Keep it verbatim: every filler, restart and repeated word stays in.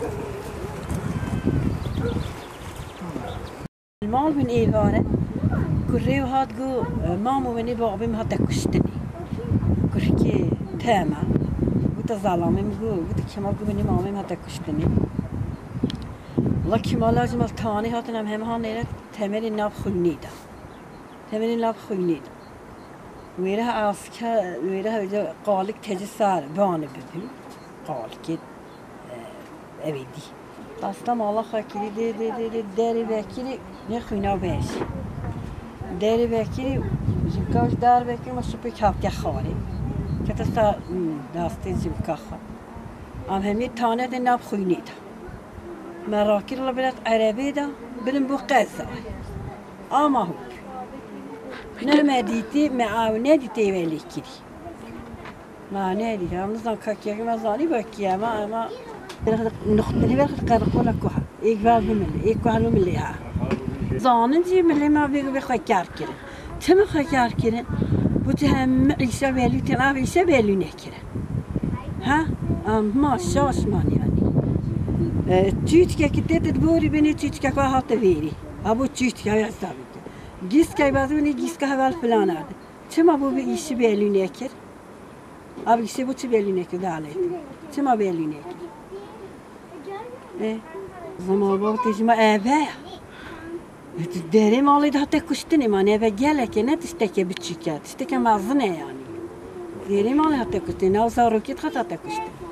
المال من إيفاره كريو هاد جو مامو مني بابي هاد كشتني كركي تاما قلت ظلامي مجو قلت كمال جو مني مامي هاد كشتني والله كمال لازم الثاني هاد نم هم هان تمر الناب خلنيدا تمر الناب خلنيدا ويرها أسكا ويرها قالك تجي صار بانه ببي قالك أبدي أصلا ما الله خاكري دي دي دي دي داري باكري نخوينا باش داري باكري جبكاش دار باكري ما شوفي كابتي خالي كتستا داستي جبكا خا أم همي تانه دي ناب خوينيدا مراكير الله بلاد عربي دا بلن بو قزا أما هو نرمى ديتي معاونة ديتي ويلي كري ما نادي هم نظام كاكيا ما زاني باكيا ما ما نخدمي بخد قرقولا كوها إيقبال بملي إيقبال بملي ها زانن دي ملي ما بيجو بخوي كاركيرن تم خوي كاركيرن بتهم عيسى بيلو تناف عيسى بيلو نكره ها أم ما شاش مان يعني تيتك كتير تدوري بني تيتك كوا هات فيري أبو تيتك يا حسابك جيس كاي بازوني جيس كهوال فلان هذا تم أبو عيسى بيلو نكره أبو عيسى بو تبيلو نكره ده عليه تم أبو بيلو نكره إيه زمان بابا تجمع أبايا تدري مالي ده تكشتني ما نبى جالك أنا تشتكي بتشيكات تشتكي معظنة يعني ديري مالي هتكشتني أو صاروا كده خطأ تكشتني